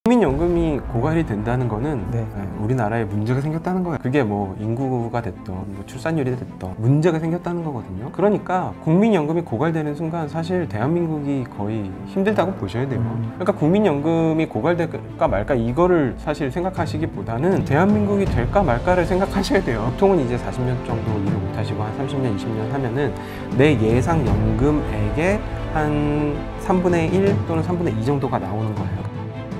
국민연금이 고갈이 된다는 거는 우리나라에 문제가 생겼다는 거예요. 그게 뭐 인구가 됐던 뭐 출산율이 됐던 문제가 생겼다는 거거든요. 그러니까 국민연금이 고갈되는 순간 사실 대한민국이 거의 힘들다고 보셔야 돼요. 그러니까 국민연금이 고갈될까 말까 이거를 사실 생각하시기보다는 대한민국이 될까 말까를 생각하셔야 돼요. 보통은 이제 40년 정도 일을 못하시고 한 30년, 20년 하면은 내 예상 연금액의 한 3분의 1 또는 3분의 2 정도가 나오는 거예요.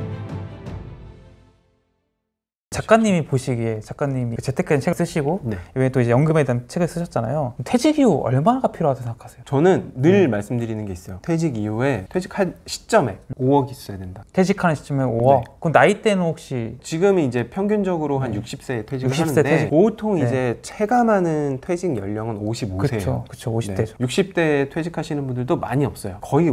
작가님이 보시기에 작가님이 재테크에 책을 쓰시고 이외에 또 이제 연금에 대한 책을 쓰셨잖아요. 퇴직 이후 얼마가 필요하다고 생각하세요? 저는 늘 말씀드리는 게 있어요. 퇴직 이후에 퇴직할 시점에 5억 있어야 된다. 퇴직하는 시점에 5억? 그럼 나이대는 혹시? 지금이 이제 평균적으로 한 60세에 퇴직을 하는데 보통 이제 체감하는 퇴직 연령은 55세예요. 그쵸 50대죠. 60대에 퇴직하시는 분들도 많이 없어요. 거의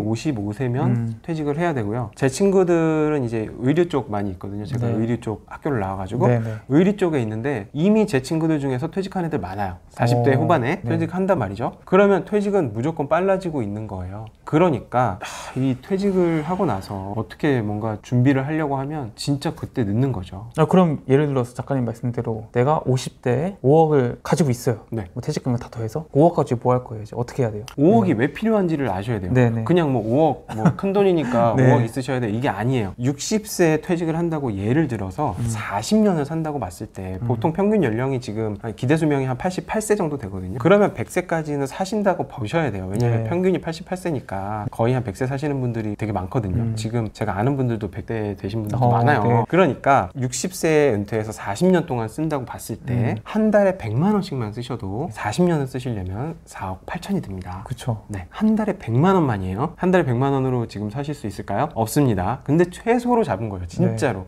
55세면 퇴직을 해야 되고요. 제 친구들은 이제 의료 쪽 많이 있거든요. 제가 의료 쪽 학교를 나와가지고 의리 쪽에 있는데 이미 제 친구들 중에서 퇴직한 애들 많아요. 40대 후반에 퇴직한단 말이죠. 그러면 퇴직은 무조건 빨라지고 있는 거예요. 그러니까 이 퇴직을 하고 나서 어떻게 뭔가 준비를 하려고 하면 진짜 그때 늦는 거죠. 그럼 예를 들어서 작가님 말씀대로 내가 50대에 5억을 가지고 있어요. 뭐 퇴직금을 다 더해서 5억 가지고 뭐 할 거예요? 이제 어떻게 해야 돼요? 5억이 왜 필요한지를 아셔야 돼요. 그냥 뭐 5억 뭐 큰 돈이니까 5억 있으셔야 돼 이게 아니에요. 60세에 퇴직을 한다고 예를 들어서 40년을 산다고 봤을 때 보통 평균 연령이 지금 기대 수명이 한 88세 정도 되거든요. 그러면 100세까지는 사신다고 보셔야 돼요. 왜냐면 평균이 88세니까 거의 한 100세 사시는 분들이 되게 많거든요. 지금 제가 아는 분들도 100대 되신 분들도 많아요. 그러니까 60세에 은퇴해서 40년 동안 쓴다고 봤을 때 한 달에 100만 원씩만 쓰셔도 40년을 쓰시려면 4억 8천이 듭니다. 그쵸. 한 달에 100만 원만이에요. 한 달에 100만 원으로 지금 사실 수 있을까요? 없습니다. 근데 최소로 잡은 거예요. 진짜로.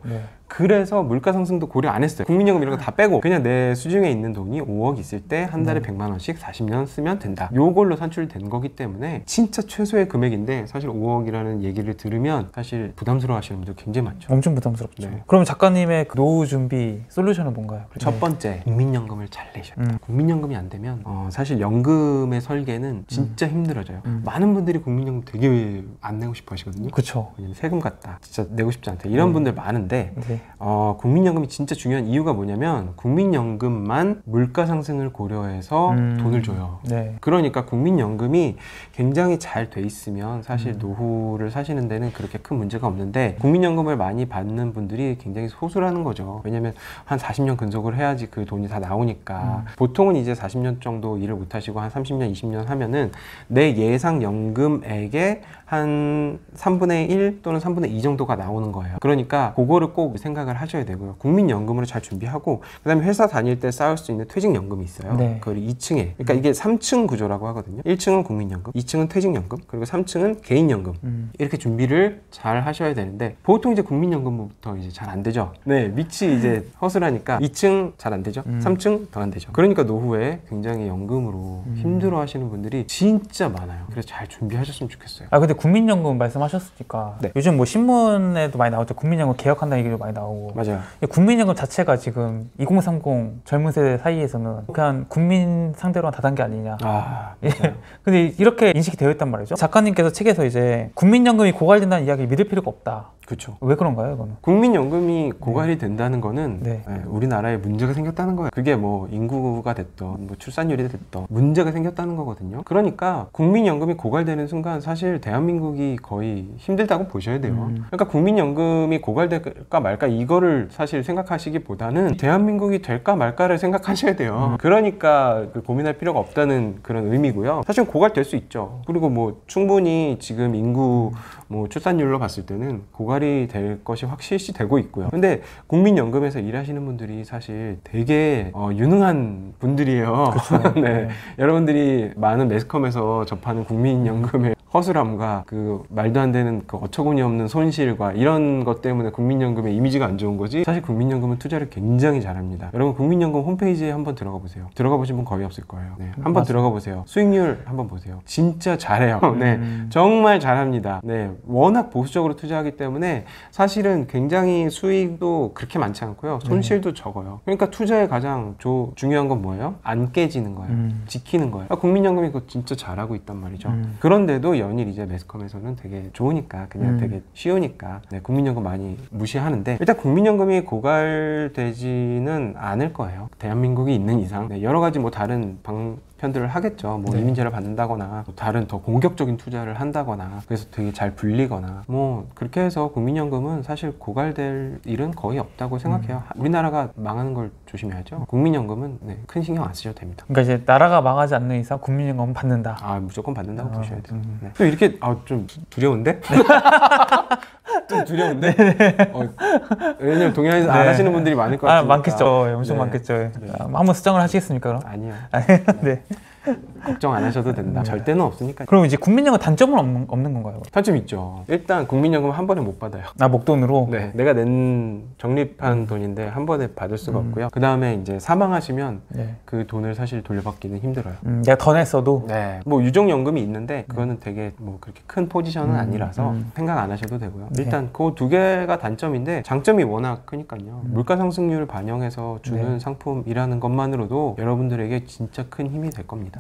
그래서 물가 상승도 고려 안 했어요. 국민연금 이런 거 다 빼고 그냥 내 수중에 있는 돈이 5억 있을 때 한 달에 100만 원씩 40년 쓰면 된다. 요걸로 산출된 거기 때문에 진짜 최소의 금액인데 사실 5억이라는 얘기를 들으면 사실 부담스러워 하시는 분들 굉장히 많죠. 엄청 부담스럽죠. 그럼 작가님의 그 노후 준비 솔루션은 뭔가요? 첫 번째, 국민연금을 잘 내셔야 돼요. 국민연금이 안 되면 사실 연금의 설계는 진짜 힘들어져요. 많은 분들이 국민연금 되게 안 내고 싶어 하시거든요. 그쵸. 왜냐면 세금 같다. 진짜 내고 싶지 않다. 이런 분들 많은데 국민연금이 진짜 중요한 이유가 뭐냐면 국민연금만 물가 상승을 고려해서 돈을 줘요. 그러니까 국민연금이 굉장히 잘 돼 있으면 사실 노후를 사시는 데는 그렇게 큰 문제가 없는데 국민연금을 많이 받는 분들이 굉장히 소수라는 거죠. 왜냐면 한 40년 근속을 해야지 그 돈이 다 나오니까 보통은 이제 40년 정도 일을 못 하시고 한 30년, 20년 하면은 내 예상 연금액의 한 3분의 1 또는 3분의 2 정도가 나오는 거예요. 그러니까 그거를 꼭 생각을 하셔야 되고요. 국민연금으로 잘 준비하고 그 다음에 회사 다닐 때 쌓을 수 있는 퇴직연금이 있어요. 그걸 2층에 그러니까 이게 3층 구조라고 하거든요. 1층은 국민연금, 2층은 퇴직연금, 그리고 3층은 개인연금. 이렇게 준비를 잘 하셔야 되는데 보통 이제 국민연금부터 이제 잘 안 되죠. 밑이 이제 허술하니까 2층 잘 안 되죠. 3층 더 안 되죠. 그러니까 노후에 굉장히 연금으로 힘들어 하시는 분들이 진짜 많아요. 그래서 잘 준비하셨으면 좋겠어요. 근데 국민연금 말씀하셨으니까 요즘 뭐 신문에도 많이 나오죠. 국민연금 개혁한다는 얘기도 많이 나오고. 맞아요. 국민연금 자체가 지금 2030 젊은 세대 사이에서는 그냥 국민 상대로 한 다단계 아니냐. 맞아요. 근데 이렇게 인식이 되어 있단 말이죠. 작가님께서 책에서 이제 국민연금이 고갈된다는 이야기를 믿을 필요가 없다. 그렇죠. 왜 그런가요, 이거는? 국민연금이 고갈이 된다는 거는 우리나라에 문제가 생겼다는 거예요. 그게 뭐 인구가 됐던 뭐 출산율이 됐던 문제가 생겼다는 거거든요. 그러니까 국민연금이 고갈되는 순간 사실 대한민국이 거의 힘들다고 보셔야 돼요. 그러니까 국민연금이 고갈될까 말까 이거를 사실 생각하시기보다는 대한민국이 될까 말까를 생각하셔야 돼요. 그러니까 고민할 필요가 없다는 그런 의미고요. 사실 고갈될 수 있죠. 그리고 뭐 충분히 지금 인구 뭐 출산율로 봤을 때는 고갈이 될 것이 확실시 되고 있고요. 근데 국민연금에서 일하시는 분들이 사실 되게 유능한 분들이에요. 여러분들이 많은 매스컴에서 접하는 국민연금의 허술함과 그 말도 안 되는 그 어처구니 없는 손실과 이런 것 때문에 국민연금의 이미지가 안 좋은 거지 사실 국민연금은 투자를 굉장히 잘합니다. 여러분 국민연금 홈페이지에 한번 들어가 보세요. 들어가 보신 분 거의 없을 거예요. 한번 들어가 보세요. 수익률 한번 보세요. 진짜 잘해요. 정말 잘합니다. 워낙 보수적으로 투자하기 때문에 사실은 굉장히 수익도 그렇게 많지 않고요. 손실도 적어요. 그러니까 투자의 가장 중요한 건 뭐예요? 안 깨지는 거예요. 지키는 거예요. 국민연금이 그거 진짜 잘하고 있단 말이죠. 그런데도 연일 이제 매스컴에서는 되게 좋으니까 그냥 되게 쉬우니까 네, 국민연금 많이 무시하는데 일단 국민연금이 고갈되지는 않을 거예요. 대한민국이 있는 이상 네, 여러 가지 뭐 다른 편들을 하겠죠. 뭐 네. 이민자를 받는다거나 다른 더 공격적인 투자를 한다거나 그래서 되게 잘 불리거나 뭐 그렇게 해서 국민연금은 사실 고갈될 일은 거의 없다고 생각해요. 우리나라가 망하는 걸 조심해야죠. 국민연금은 네, 큰 신경 안 쓰셔도 됩니다. 그러니까 이제 나라가 망하지 않는 이상 국민연금은 받는다. 아 무조건 받는다고 보셔야 돼요. 네. 또 이렇게 좀 두려운데? 좀 두려운데? 왜냐면 동양에서 안 하시는 분들이 많을 것 같아요. 많겠죠. 엄청 많겠죠. 네. 한번 수정을 하시겠습니까 그럼? 아니요. 네. 걱정 안 하셔도 된다. 절대는 없으니까. 그럼 이제 국민연금 단점은 없는 건가요? 단점 있죠. 일단 국민연금 한 번에 못 받아요. 목돈으로? 네, 내가 낸 적립한 돈인데 한 번에 받을 수가 없고요. 그 다음에 이제 사망하시면 네. 그 돈을 사실 돌려받기는 힘들어요. 내가 더 냈어도? 네, 뭐 유종연금이 있는데 그거는 되게 뭐 그렇게 큰 포지션은 아니라서 생각 안 하셔도 되고요. 네. 일단 그 두 개가 단점인데 장점이 워낙 크니까요. 물가 상승률을 반영해서 주는 네. 상품이라는 것만으로도 여러분들에게 진짜 큰 힘이 될 겁니다.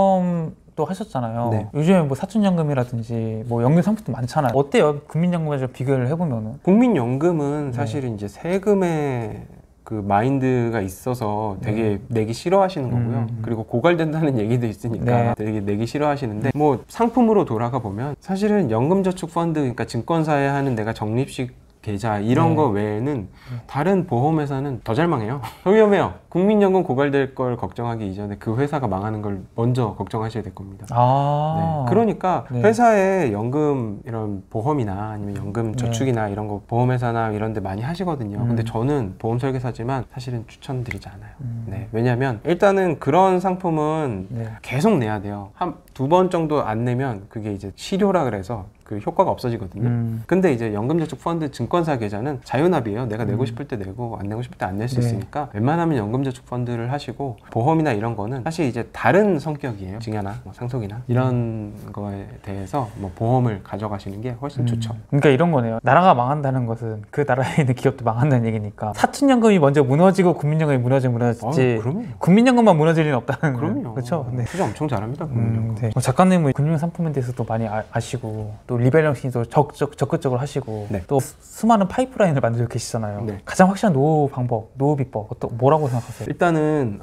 보험도 하셨잖아요. 네. 요즘에 뭐 사촌연금이라든지 뭐 연금 상품도 많잖아요. 어때요? 국민연금에 비교를 해보면은? 국민연금은 사실은 이제 세금의 그 마인드가 있어서 되게 내기 싫어하시는 거고요. 그리고 고갈된다는 얘기도 있으니까 되게 내기 싫어하시는데 뭐 상품으로 돌아가 보면 사실은 연금저축펀드 그러니까 증권사에 하는 내가 적립식 계좌 이런 거 외에는 다른 보험회사는 더 잘 망해요. 더 위험해요. 국민연금 고갈될 걸 걱정하기 이전에 그 회사가 망하는 걸 먼저 걱정하셔야 될 겁니다. 네. 그러니까 회사에 연금 이런 보험이나 아니면 연금 저축이나 이런 거 보험회사나 이런 데 많이 하시거든요. 근데 저는 보험 설계사지만 사실은 추천드리지 않아요. 네. 왜냐면 일단은 그런 상품은 계속 내야 돼요. 한 두 번 정도 안 내면 그게 이제 실효라 그래서 그 효과가 없어지거든요. 근데 이제 연금저축펀드 증권사 계좌는 자유납이에요. 내가 내고 싶을 때 내고 안 내고 싶을 때 안 낼 수 있으니까 웬만하면 연금저축펀드를 하시고 보험이나 이런 거는 사실 이제 다른 성격이에요. 증여나 뭐 상속이나 이런 거에 대해서 뭐 보험을 가져가시는 게 훨씬 좋죠. 그러니까 이런 거네요. 나라가 망한다는 것은 그 나라에 있는 기업도 망한다는 얘기니까 사촌연금이 먼저 무너지고 국민연금이 무너지지 그럼요. 국민연금만 무너질 리는 없다는 그럼요. 그렇죠? 네. 투자 엄청 잘합니다. 국민연금. 네. 작가님은 금융 상품에 대해서도 많이 아시고 또 리밸런싱도 적극적으로 하시고 또 수많은 파이프라인을 만들고 계시잖아요. 가장 확실한 노후 방법, 노후 비법 뭐라고 생각하세요? 일단은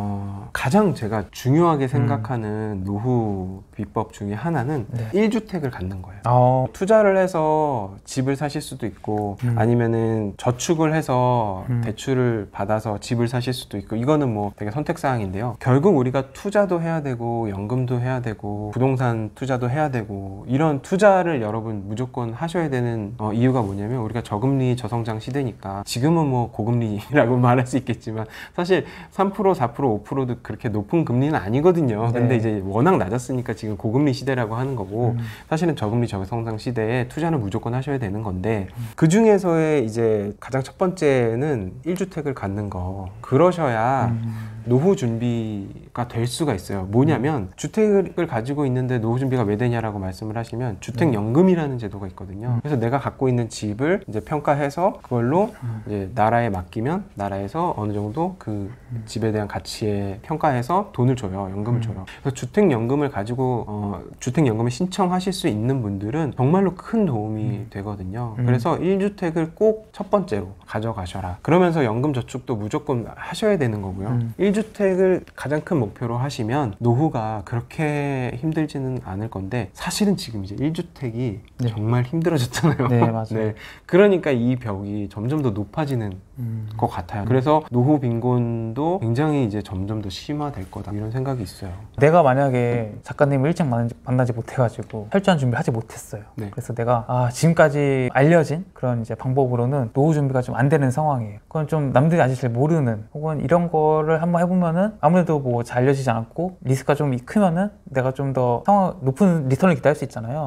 가장 제가 중요하게 생각하는 노후 비법 중에 하나는 1주택을 갖는 거예요. 투자를 해서 집을 사실 수도 있고 아니면은 저축을 해서 대출을 받아서 집을 사실 수도 있고 이거는 뭐 되게 선택사항인데요. 결국 우리가 투자도 해야 되고 연금도 해야 되고 부동산 투자도 해야 되고 이런 투자를 여러분 무조건 하셔야 되는 이유가 뭐냐면 우리가 저금리 저성장 시대니까 지금은 뭐 고금리라고 말할 수 있겠지만 사실 3% 4% 5%도 그렇게 높은 금리는 아니거든요. 근데 이제 워낙 낮았으니까 지금 고금리 시대라고 하는 거고 사실은 저금리 저성장 시대에 투자는 무조건 하셔야 되는 건데 그 중에서의 이제 가장 첫 번째는 1주택을 갖는 거 그러셔야 노후 준비가 될 수가 있어요. 뭐냐면 주택을 가지고 있는데 노후 준비가 왜 되냐라고 말씀을 하시면 주택연금이라는 제도가 있거든요. 그래서 내가 갖고 있는 집을 이제 평가해서 그걸로 이제 나라에 맡기면 나라에서 어느 정도 그 집에 대한 가치에 평가해서 돈을 줘요. 연금을 줘요. 그래서 주택연금을 가지고 주택연금을 신청하실 수 있는 분들은 정말로 큰 도움이 되거든요. 그래서 1주택을 꼭 첫 번째로 가져가셔라. 그러면서 연금저축도 무조건 하셔야 되는 거고요. 1주택을 가장 큰 목표로 하시면 노후가 그렇게 힘들지는 않을 건데 사실은 지금 이제 1주택이 정말 힘들어졌잖아요. 네, 맞아요. 네. 그러니까 이 벽이 점점 더 높아지는 것 같아요. 그래서 노후 빈곤도 굉장히 이제 점점 더 심화될 거다 이런 생각이 있어요. 내가 만약에 작가님을 일찍 만나지 못해가지고 철저한 준비를 하지 못했어요. 그래서 내가 지금까지 알려진 그런 이제 방법으로는 노후 준비가 좀 안 되는 상황이에요. 그건 좀 남들이 아직 잘 모르는 혹은 이런 거를 한번 해보면은 아무래도 뭐 잘 알려지지 않았고 리스크가 좀 크면은 내가 좀 더 높은 리턴을 기대할 수 있잖아요. 혹시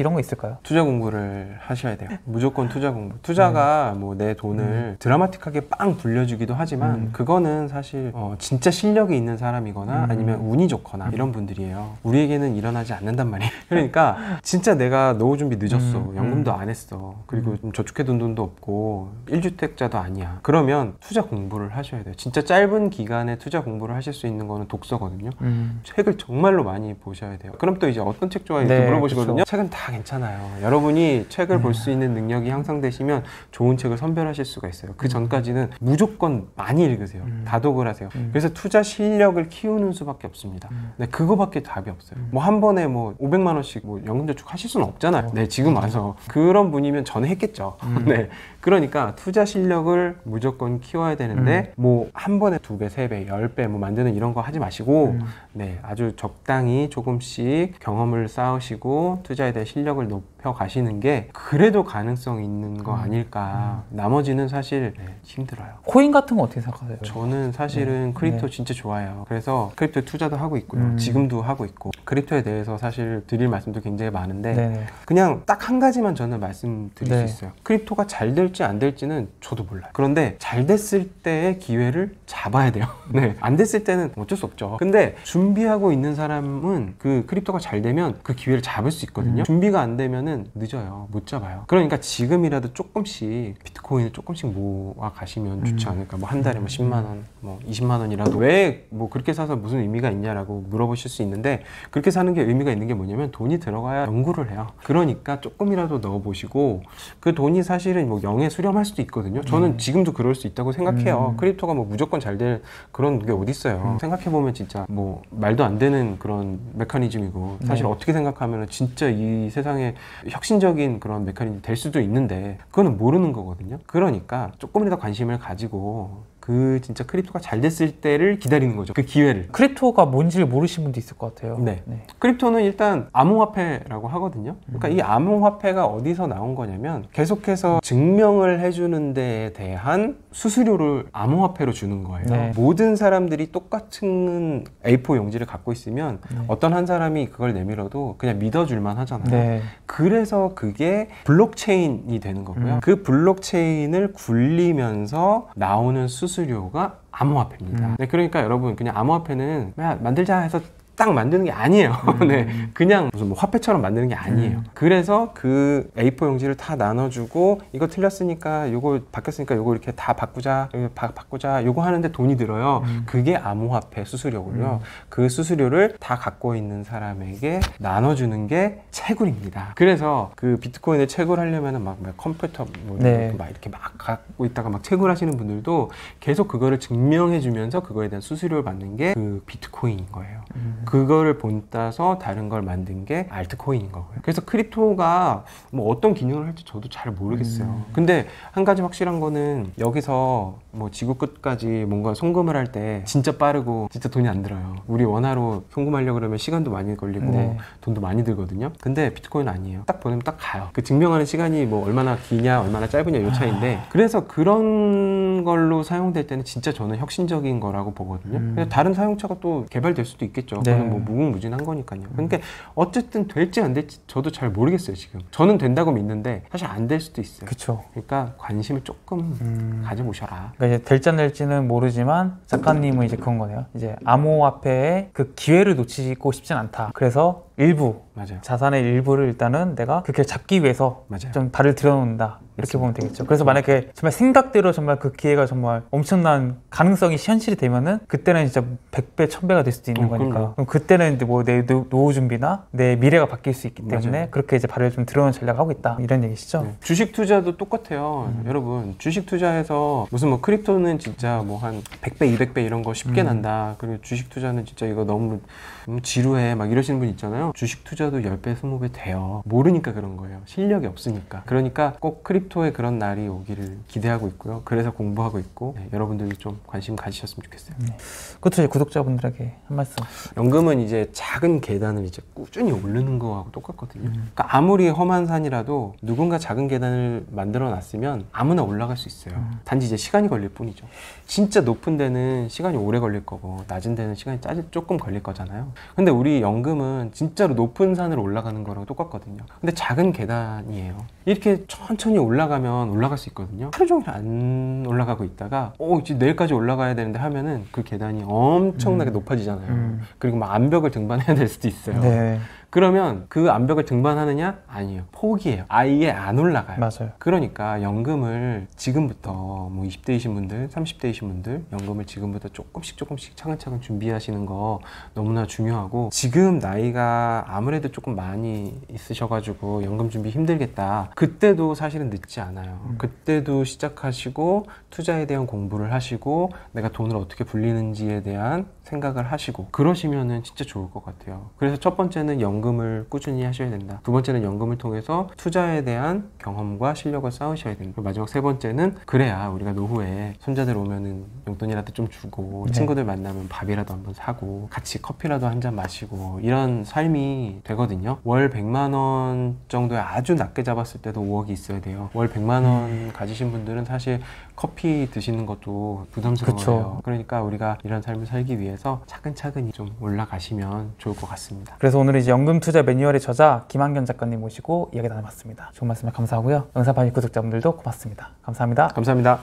이런 거 있을까요? 투자 공부를 하셔야 돼요. 무조건 투자 공부. 투자가 뭐 내 돈을 드라마틱하게 빵 불려주기도 하지만 그거는 사실 진짜 실력이 있는 사람이거나 아니면 운이 좋거나 이런 분들이에요. 우리에게는 일어나지 않는단 말이에요. 그러니까 진짜 내가 노후 준비 늦었어. 연금도 안 했어. 그리고 좀 저축해둔 돈도 없고 1주택자도 아니야. 그러면 투자 공부를 하셔야 돼요. 진짜 짧은 기간에 투자 공부를 하실 수 있는 거는 독서거든요. 책을 정말로 많이 보셔야 돼요. 그럼 또 이제 어떤 책 좋아해? 이렇게 물어보시거든요. 그쵸. 책은 다 괜찮아요. 여러분이 책을 볼 수 있는 능력이 향상되시면 좋은 책을 선별하실 수가 있어요. 그 전까지는 무조건 많이 읽으세요. 다독을 하세요. 그래서 투자 실력을 키우는 수밖에 없습니다. 네, 그거밖에 답이 없어요. 뭐 한 번에 뭐 500만 원씩 뭐 연금저축 하실 수는 없잖아요. 네, 지금 와서 그런 분이면 전에 했겠죠. 네, 그러니까 투자 실력을 무조건 키워야 되는데 뭐 한 번에 2배, 3배, 10배 뭐 만드는 이런 거 하지 마시고 네, 아주 적당히 조금씩 경험을 쌓으시고 투자에 대한 실력을 높여 가시는 게 그래도 가능성 있는 거 아닐까. 나머지는 사실 네, 힘들어요. 코인 같은 거 어떻게 생각하세요? 저는 사실은 크립토 진짜 좋아해요. 그래서 크립토 투자도 하고 있고요. 지금도 하고 있고 크립토에 대해서 사실 드릴 말씀도 굉장히 많은데 그냥 딱 한 가지만 저는 말씀드릴 수 있어요. 크립토가 잘 될지 안 될지는 저도 몰라요. 그런데 잘 됐을 때의 기회를 잡아야 돼요. 네, 안 됐을 때는 어쩔 수 없죠. 근데 준비하고 있는 사람은 그 크립토가 잘 되면 그 기회를 잡을 수 있거든요. 준비가 안 되면은 늦어요. 못 잡아요. 그러니까 지금이라도 조금씩 비트코인을 조금씩 모아 가시면 좋지 않을까. 뭐 한 달에 뭐 10만 원, 뭐 20만 원이라도 왜 뭐 그렇게 사서 무슨 의미가 있냐라고 물어보실 수 있는데 그렇게 사는 게 의미가 있는 게 뭐냐면 돈이 들어가야 연구를 해요. 그러니까 조금이라도 넣어보시고 그 돈이 사실은 뭐 영에 수렴할 수도 있거든요. 저는 지금도 그럴 수 있다고 생각해요. 크립토가 뭐 무조건 잘 될 그런 게 어디 있어요. 생각해보면 진짜 뭐 말도 안 되는 그런 메커니즘이고 사실 어떻게 생각하면 진짜 이 세상에 혁신적인 그런 메커니즘이 될 수도 있는데 그거는 모르는 거거든요. 그러니까 조금이라도 관심을 가지고 그 진짜 크립토가 잘 됐을 때를 기다리는 거죠. 그 기회를. 크립토가 뭔지를 모르시는 분도 있을 것 같아요. 네. 크립토는 일단 암호화폐라고 하거든요. 그러니까 이 암호화폐가 어디서 나온 거냐면 계속해서 증명을 해주는 데에 대한 수수료를 암호화폐로 주는 거예요. 모든 사람들이 똑같은 A4 용지를 갖고 있으면 어떤 한 사람이 그걸 내밀어도 그냥 믿어줄만 하잖아요. 그래서 그게 블록체인이 되는 거고요. 그 블록체인을 굴리면서 나오는 수수료가 암호화폐입니다. 네, 그러니까 여러분 그냥 암호화폐는 그냥 만들자 해서 딱 만드는 게 아니에요. 네, 그냥 무슨 뭐 화폐처럼 만드는 게 아니에요. 그래서 그 A4 용지를 다 나눠주고 이거 틀렸으니까 요거 바뀌었으니까 요거 이렇게 다 바꾸자, 바꾸자 요거 하는데 돈이 들어요. 그게 암호화폐 수수료고요. 그 수수료를 다 갖고 있는 사람에게 나눠주는 게 채굴입니다. 그래서 그 비트코인을 채굴하려면 막 컴퓨터 뭐 막 이렇게 막 갖고 있다가 막 채굴하시는 분들도 계속 그거를 증명해주면서 그거에 대한 수수료를 받는 게 그 비트코인인 거예요. 그거를 본따서 다른 걸 만든 게 알트코인인 거고요. 그래서 크립토가 뭐 어떤 기능을 할지 저도 잘 모르겠어요. 근데 한 가지 확실한 거는 여기서 뭐 지구 끝까지 뭔가 송금을 할 때 진짜 빠르고 진짜 돈이 안 들어요. 우리 원화로 송금하려고 그러면 시간도 많이 걸리고 돈도 많이 들거든요. 근데 비트코인은 아니에요. 딱 보내면 딱 가요. 그 증명하는 시간이 뭐 얼마나 기냐 얼마나 짧으냐 요 차이인데 그래서 그런 걸로 사용될 때는 진짜 저는 혁신적인 거라고 보거든요. 다른 사용처가 또 개발될 수도 있겠죠. 그건 뭐 무궁무진한 거니까요. 그러니까 어쨌든 될지 안 될지 저도 잘 모르겠어요. 지금 저는 된다고 믿는데 사실 안 될 수도 있어요. 그쵸. 그러니까 관심을 조금 가져보셔라. 그러니까 이제 될지 안 될지는 모르지만 작가님은 이제 그런 거네요. 이제 암호화폐의 그 기회를 놓치고 싶진 않다. 그래서 일부 자산의 일부를 일단은 내가 그렇게 잡기 위해서 좀 발을 들여놓는다. 이렇게 보면 되겠죠. 그래서 만약에 정말 생각대로 정말 그 기회가 정말 엄청난 가능성이 현실이 되면은 그때는 진짜 100배, 1000배가 될 수도 있는 거니까. 그럼 그때는 이제 뭐 내 노후 준비나 내 미래가 바뀔 수 있기 때문에 그렇게 이제 발을 좀 들여놓은 전략을 하고 있다. 이런 얘기시죠. 주식 투자도 똑같아요. 여러분 주식 투자해서 무슨 뭐 크립토는 진짜 뭐 한 100배, 200배 이런 거 쉽게 난다. 그리고 주식 투자는 진짜 이거 너무 지루해 막 이러시는 분 있잖아요. 주식 투자도 10배, 20배 돼요. 모르니까 그런 거예요. 실력이 없으니까. 그러니까 꼭 크립토에 그런 날이 오기를 기대하고 있고요. 그래서 공부하고 있고 여러분들이 좀 관심 가지셨으면 좋겠어요. 그것도 이제 구독자분들에게 한 말씀. 연금은 이제 작은 계단을 이제 꾸준히 오르는 거하고 똑같거든요. 그러니까 아무리 험한 산이라도 누군가 작은 계단을 만들어 놨으면 아무나 올라갈 수 있어요. 단지 이제 시간이 걸릴 뿐이죠. 진짜 높은 데는 시간이 오래 걸릴 거고 낮은 데는 시간이 조금 걸릴 거잖아요. 근데 우리 연금은 진짜 진짜로 높은 산을 올라가는 거랑 똑같거든요. 근데 작은 계단이에요. 이렇게 천천히 올라가면 올라갈 수 있거든요. 하루 종일 안 올라가고 있다가 이제 내일까지 올라가야 되는데 하면은 그 계단이 엄청나게 높아지잖아요. 그리고 막 암벽을 등반해야 될 수도 있어요. 네. 그러면 그 암벽을 등반하느냐? 아니에요. 포기해요. 아예 안 올라가요. 맞아요. 그러니까 연금을 지금부터 뭐 20대이신 분들, 30대이신 분들 연금을 지금부터 조금씩 차근차근 준비하시는 거 너무나 중요하고, 지금 나이가 아무래도 조금 많이 있으셔가지고 연금 준비 힘들겠다. 그때도 사실은 늦지 않아요. 그때도 시작하시고 투자에 대한 공부를 하시고 내가 돈을 어떻게 불리는지에 대한 생각을 하시고 그러시면은 진짜 좋을 것 같아요. 그래서 첫 번째는 연금을 꾸준히 하셔야 된다. 두 번째는 연금을 통해서 투자에 대한 경험과 실력을 쌓으셔야 된다. 마지막 세 번째는 그래야 우리가 노후에 손자들 오면은 용돈이라도 좀 주고 친구들 만나면 밥이라도 한번 사고 같이 커피라도 한 잔 마시고 이런 삶이 되거든요. 월 100만 원 정도에 아주 낮게 잡았을 때도 5억이 있어야 돼요. 월 100만 원 가지신 분들은 사실 커피 드시는 것도 부담스러워요. 그쵸. 그러니까 우리가 이런 삶을 살기 위해서 차근차근히 좀 올라가시면 좋을 것 같습니다. 그래서 오늘 이제 연금 투자 매뉴얼의 저자 김한견 작가님 모시고 이야기 나눠봤습니다. 좋은 말씀 감사하고요. 영상판 구독자분들도 고맙습니다. 감사합니다. 감사합니다.